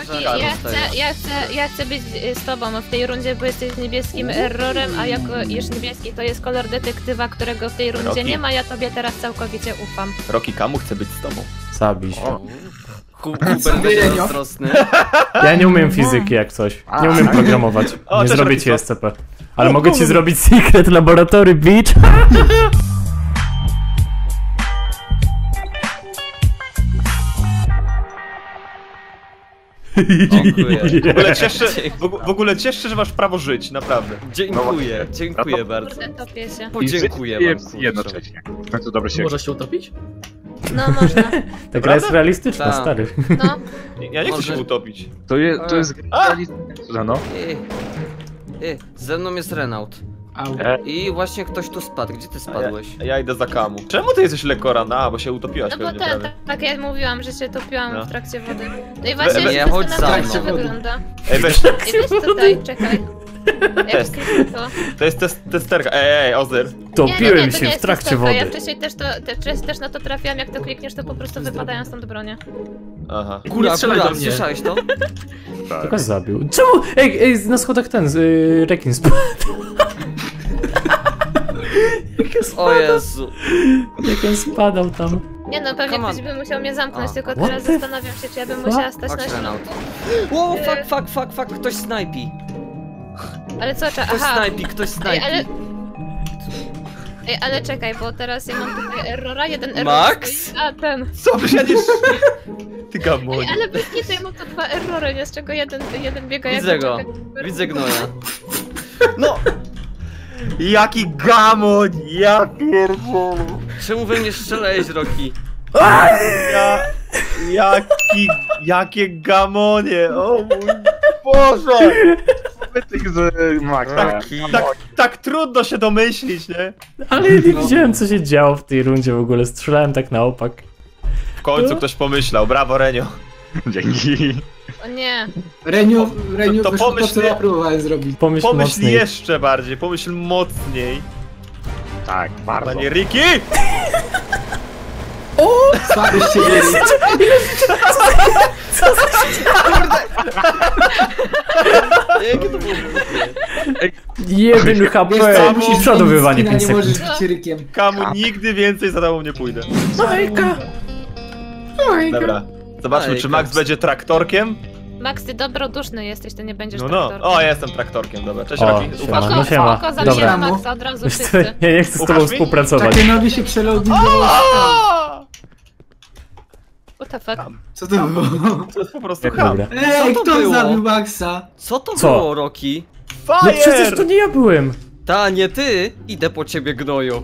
Rocky, ja chcę być z tobą w tej rundzie, bo jesteś niebieskim errorem, a jako już niebieski to jest kolor detektywa, którego w tej rundzie Rocky. nie ma, ja tobie teraz całkowicie ufam. Rocky Kamu chce być z tobą. Zabij się. Kuber będzie zazdrosny. Ja nie umiem fizyki jak coś. Nie umiem programować. O, Nie też zrobię Rocky ci co? SCP. Ale mogę ci zrobić Secret Laboratory Beach. Dziękuję. W ogóle cieszę, że masz prawo żyć, naprawdę. Dziękuję bardzo. Kurde, topię się. Podziękuję wam, kurczę. jednocześnie. W końcu dobrze się... Można się utopić? No można, Ta gra jest realistyczna, Tak. stary. no. Ja nie chcę się Może- utopić. To jest... No. Ze mną jest Renault. I właśnie ktoś tu spadł. Gdzie ty spadłeś? Ja idę za Kamu. Czemu ty jesteś lekko ranna? Bo się utopiłaś No bo pewnie ten, prawie. tak jak mówiłam, że się topiłam No. w trakcie wody. No i właśnie Nie, jak chodź to za na mną. to wygląda. Ej, weź, I weź tutaj, czekaj. Test. to jest testerka. Ej, Ozer. Topiłem to się nie w jest trakcie testowe. Ja wody. wcześniej też na to trafiłam, jak to klikniesz, to po prostu wypadają stąd bronie. Aha. Nie strzelaj do mnie. Słyszałeś to? Kogoś zabił. Czemu? Ej, na schodach ten, rekin spadł. O Jezu. Jak on spadał tam. Nie no, pewnie Come on. ktoś by musiał mnie zamknąć, A. tylko What teraz the zastanawiam się, czy ja bym musiała stać na Chodź Renault. środku. Wow, fuck, ktoś snajpi. Ale co, Ktoś aha. snajpi, ktoś Ej, ale... snajpi. Ej, ale czekaj, bo teraz ja mam tutaj errora, jeden error Max? stoi, a ten... Co byś ja nie... Ty Ej, gamonie. ale bez kitu, ja mam to dwa errory, nie? Z czego jeden biega jak... Widzę go. Widzę gnoja. No! Jaki gamoń! Ja pierdolę. Czemu we mnie strzelałeś, Rocky? Jakie gamonie! O mój Boże! Tych z Maxa. Tak trudno się domyślić, nie? Ale ja nie widziałem, co się działo w tej rundzie w ogóle. Strzelałem tak na opak. W końcu ktoś pomyślał, brawo Renio. Dzięki. O nie. Reniu, to wyszło to, pomyśl, co nie? ja próbowałem zrobić. Pomyśl Pomyśl mocniej. jeszcze bardziej, pomyśl mocniej. Tak, bardzo. Panie Ricky! Słaby z ciebie. Jakie to było? Jeden HP Wiesz co, i musisz przodowywanie zmienić 5 skina, nie sekund. możesz być rykiem. Kamu nigdy więcej za tobą nie pójdę. Dobra. Zobaczmy, czy Max będzie traktorkiem. Max, ty dobroduszny jesteś, ty nie będziesz No. traktorem. O, ja jestem traktorkiem, dobra. Cześć O, Rocky. siema. Ufasz No mi? siema. Spoko, Dobra. zabijemy Maxa od razu Wiesz co, wszyscy. ja nie chcę z tobą Ufasz mi? współpracować. Czekanowi się przelogowało. What the fuck? Co to było? To jest po prostu ham. Dobra. Ej, Co to kto było? zabił Maxa? Co to Co? było, Rocky? No Fire! przecież to nie ja byłem. Ta, nie ty! Idę po ciebie, gnoju.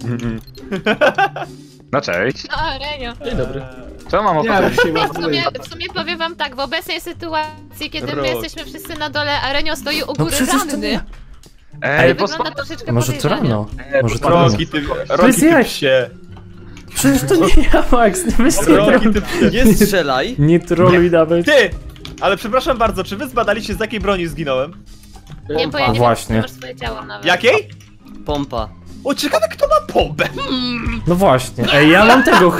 No cześć. O, Renio. Dzień dobry. Co mam Ja opowiedzieć? już się W sumie powiem wam tak, w obecnej sytuacji, kiedy my Rok. jesteśmy wszyscy na dole, a Renio stoi u No góry przecież to nie ranny. ja. Ej, Wygląda troszeczkę Może to podejrzanie. rano. Może to rano. Rocky, ty jest jak. psie. Przecież to nie ja, Max. Nie weź nie Rocky, troluj. ty psie. Nie strzelaj! Nie troluj nawet. Ty! Ale przepraszam bardzo, czy wy zbadaliście, z jakiej broni zginąłem? Nie, bo ja A nie właśnie. wiem, czy masz swoje ciało nawet. Jakiej? Pompa. O, ciekawe kto ma pompę. No właśnie. Ej, ja mam tego.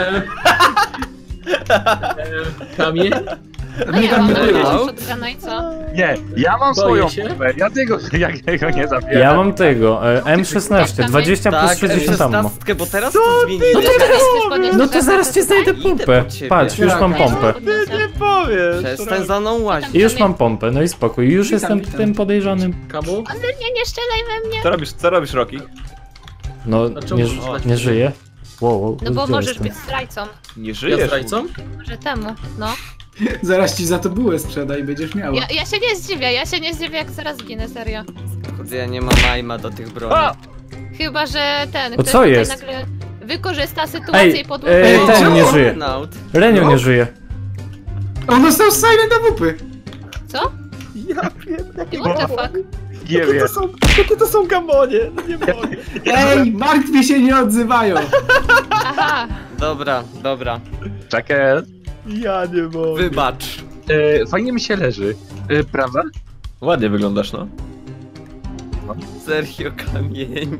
Kamień? No ja mam Renault? shotguna i co? Nie, ja mam Boję swoją się. pompę. Ja tego nie zabieram. Ja mam tego. M16. 20 plus Tak, 60 ammo. M16, bo teraz to zmienili. No to zaraz ci znajdę pompę. po ciebie. Patrz, już mam pompę. Nie powiesz. Przestań za mną łazić. I już mam pompę, no i spokój. Już jestem witam. tym podejrzanym. Kamu? Nie strzelaj we mnie! Co robisz, Rocky? No, A czemu nie, strzelać? nie żyję. Wow, No bo gdzie możesz jestem? być zdrajcą. Nie Ja żyjesz. zdrajcą? Może temu, no. Zaraz ci za to bułę sprzedaj i będziesz miała. Ja się nie zdziwię jak zaraz ginę, serio. Kurde, ja nie mam majma do tych broni. Chyba, że ten, O, ktoś co tutaj jest? nagle wykorzysta sytuację i podłoży. ten czemu? nie żyje. Renault. Renio nie żyje. On dostał silent AWP. Co? Ja pierdolę. What the fuck? Nie wiem. Jakie to są gamonie? No nie mogę. Ej, martwi się nie odzywają. Aha. Dobra. Czekaj. Ja nie mogę. Wybacz. Fajnie mi się leży. Prawda? Ładnie wyglądasz, no. Serio, kamień.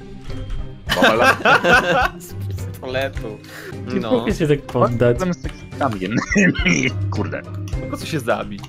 Ola. Z pistoletu. Nie No. mogę się tak poddać. Kamiennymi. Kurde. Po co się zabi?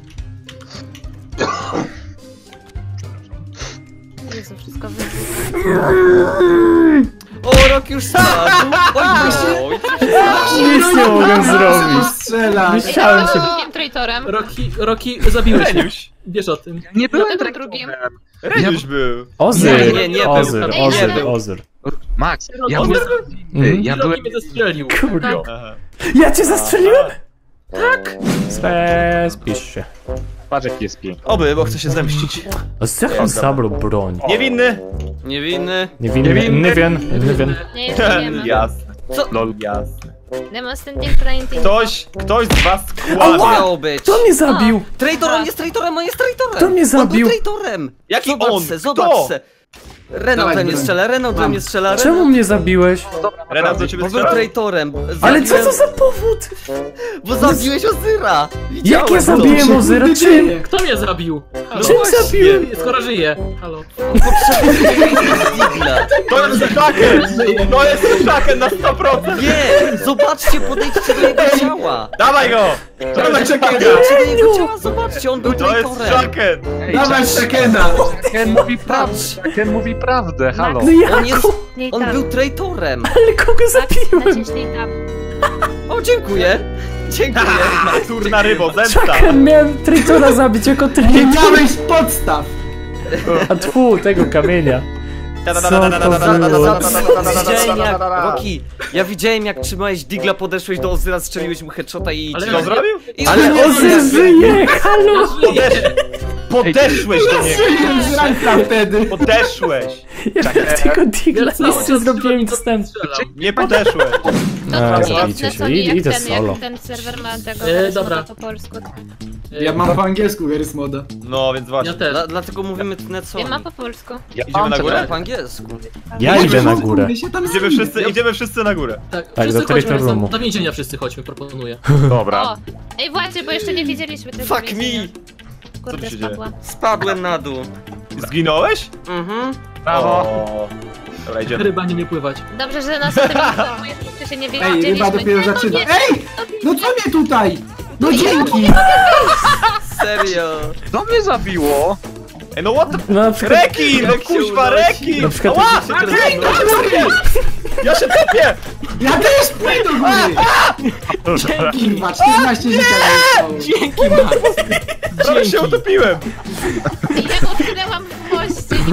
Jezu, wszystko wybucha. O, Rok już spadł! Oj, Nic nie mogę zrobić. Strzelać. Myślałem się... Drugim traitorem. Roki, zabiłeś mnie. Reniusz. Wiesz o tym. Nie byłem Dlatego drugim. Reniusz był. Ozyr, nie Ozyr, był. Ozyr, Nie był. Ozyr. Max, ja Roki byłem... Mhm. Ja byłem... Roki mnie zastrzelił. Kurde. Aha. Ja cię zastrzeliłem? Tak. Spisz się. Patrz jaki jest piękny. Oby, bo chcę się zemścić. A z jaką zabrał broń? Niewinny. Niewinny. Niewinny, Nywian. Nie, jeszcze nie ma. Jasne. Co? Lol. Jasne. Demoscending Planting. Ktoś z was kłamie. Miało być. Kto mnie zabił? Traitor, on jest traitorem, on jest traitorem! Kto mnie zabił? On był traitorem! Jaki zobacz on? Se, Kto? zobacz se. Renault Dawaj, we mnie broń. strzela, Renault we mnie strzela, Czemu Renault. mnie zabiłeś? Renat do ciebie Bo był strzelał? traitorem. Ale co Zabiłem- to za powód? Bo zabiłeś Ozyra! Jak Widziałem ja to. zabiłem Ozyra? Czym? dzieje? Kto mnie zabił? Halo. Czym zabiłem? Skoro żyje. Halo. Digla. To jest Shaken! To jest Shaken na 100%! Nie! Zobaczcie, podejdźcie do jego ciała! Dawaj go! Dawaj Shakena. Podejdźcie do jego ciała, zobaczcie, on był To jest traitorem! Shaken! Dawaj Shakena. Ken mówi prawdę. Ken mówi prawdę, halo. No On jest... Nie On tam. był traitorem! Ale kogo zabiłem? Naciśnij tam. O, dziękuję! Dziękuję! Turna rybo, zemsta! Czaken, miałem traitora zabić jako Nie traitor. miałeś podstaw. A tfu, tego kamienia. Widziałem jak... Roki, ja widziałem jak trzymałeś digla, podeszłeś do Ozyra, strzeliłeś mu headshota i... Ale Co zrobił? I Ale Ozyr żyje, halo! Podeszłeś do niego! Strzeliłem z ranka wtedy. Podeszłeś! Ja tylko digla Cały nic nie czas zrobiłem i strzelam, dostałem. strzelam. Nie podeszłeś! A, Jak zabijcie się, Sony, jak idę ten, solo. jak ten serwer ma tego Dobra. po polsku. Ja mam po angielsku Garry's Moda. No, więc właśnie. Ja też. Dlatego mówimy net Nie ma po polsku. Idziemy na górę? po angielsku. Ja idę na górę. My się tam Idziemy wszyscy na górę. Tak, Tak, wszyscy do traitor chodźmy, roomu. do więzienia wszyscy chodźmy, proponuję. Dobra. O! Ej, właśnie, bo jeszcze nie widzieliśmy tego Fuck więzienia. me! Co Kurde, tu się dzieje? spadła. Spadłem na dół. Zginąłeś? Mhm. Brawo. O. Dobra, idziemy. Ryba nie umie pływać. Dobrze, że nas o tym informujesz, że się nie Ej, wiedzieliśmy. ryba dopiero Nie, no zaczyna. nie, Ej! No co mnie tutaj? No dzięki! Serio. Co mnie zabiło? Ej, no what the... No na przykład... Rekin! No Jak się kuźwa, unosi. rekin! Na przykład- Ała! Ej, ja się topię! Ja też pójdę do góry! Dzięki, ma 14 życia nie Dzięki, Max! Prawie się utopiłem! Ja utknęłam w moście i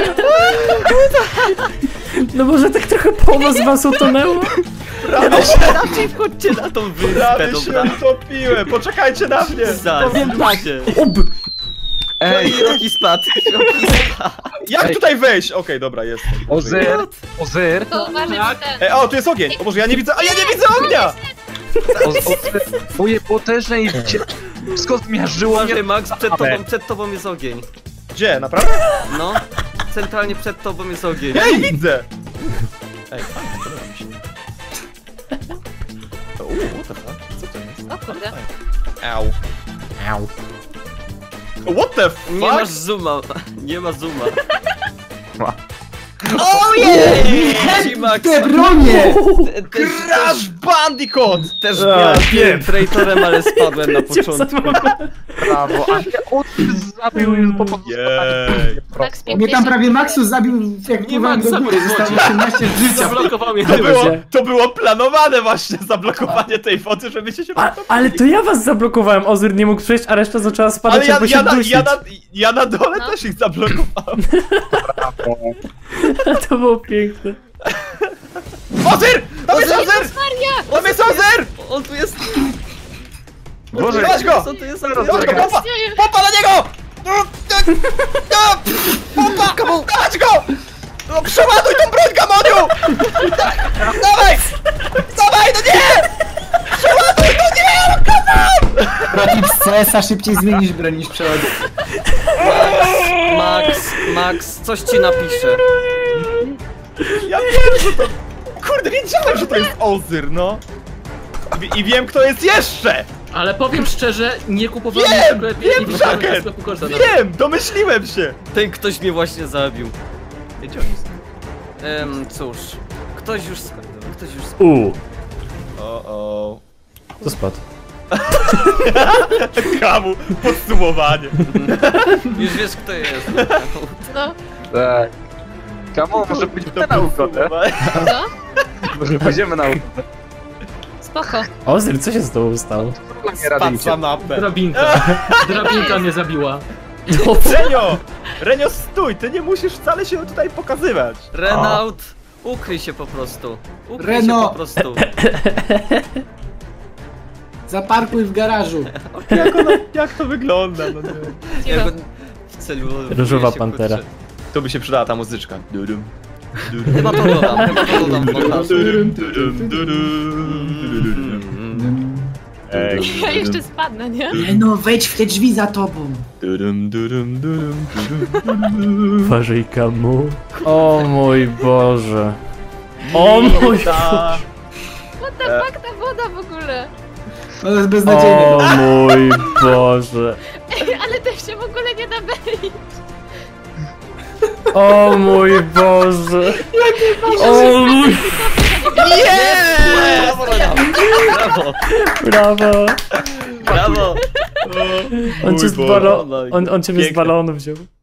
No może tak trochę pomoc was utonęło? Raczej wchodźcie na tą wyspę, Prawie się dobra? utopiłem! Poczekajcie na mnie! Powiem tak. Ob! Ej, Roki spadł. Roki spadł. Jak tutaj wejść? Okej, dobra, jest. Ozyr, to uważaj, że ten... Ej, o, tu jest ogień! O Boże, ja nie widzę... A ja nie widzę ognia! Ozyr, twoje potężne i cię... Skąd zmiażdżyło mnie? Uważaj, Max, przed tobą jest ogień. Gdzie? Naprawdę? No, centralnie przed tobą jest ogień. Ja nie widzę! Ej, fajnie, podoba mi się. What the fuck? Co to jest? O kurde. Au. Au. What the fuck? Nie masz zooma, nie ma zooma. Ojej! Ci, Max, Te bronie! Crash Bandicoot! też A, byłem traitorem, ale spadłem na początku. Brawo, a nie Ozyr zabił po prostu. Jej. Max Mnie tam prawie Maxus zabił, jak Nie pływałem Max do góry, zabił zostało wodzie. 18 życia. Zablokował mnie. To było planowane właśnie, zablokowanie tej wody, żebyście się Ale to ja was zablokowałem, Ozyr nie mógł przejść, a reszta zaczęła spadać, Ale jakby się dusić. ja na dole No. też ich zablokowałem. To było piękne. Ozyr! Tam jest Ozyr! Maria! Tam jest Ozyr! On tu jest, Boże, Weź go! on tu jest, Chodź go, pompa! Pompa na niego! Pompa! Dawać go! No, przeładuj tą broń, Gamoniu! Dawaj! Dawaj, no nie! Przeładuj, no nie! Protip z CS-a szybciej zmienisz broń niż przeładuj. Max, coś ci napiszę. Ja wiem, że to... Kurde, wiedziałem, że to jest Ozyr, no. I wiem, kto jest jeszcze! Ale powiem szczerze, nie kupowałem Wiem, w sklepie wiem, i wybrałem Shaken! ze sklepu Korza. Wiem, domyśliłem się! Ten ktoś mnie właśnie zabił. Gdzie on jest? Cóż, ktoś już spadł. O. To spadł. Kamu, podsumowanie. Już wiesz kto jest. No, Tak. Kamo, może pójdziemy na ugodę? co? Może pójdziemy na ugodę. Spoko. Ozry, co się z tobą stało? Nie rady Patrz na mapę. Drabinka. Drabinka mnie zabiła. Renio! Renio, stój, ty nie musisz wcale się tutaj pokazywać. Renault, ukryj się po prostu. Ukryj Reno. się po prostu. Zaparkuj w garażu. Jak to wygląda? No nie. Ja go w celu... Różowa się, pantera. kurczę. Tu by się przydała ta muzyczka. Dudum. Chyba to dodam w montażu. Ja jeszcze spadnę, nie? Nie no, wejdź w te drzwi za tobą. Uważaj, Kamu. O mój Boże. O mój Boże. What the fuck, ta woda w ogóle? To jest beznadziejne. O mój Boże. Ej, ale też się w ogóle nie da wejść. O mój Boże. O mój... Brawo, Renault! Brawo! Brawo. Brawo! On cię z Boże. balonu... On ciebie z balonu wziął.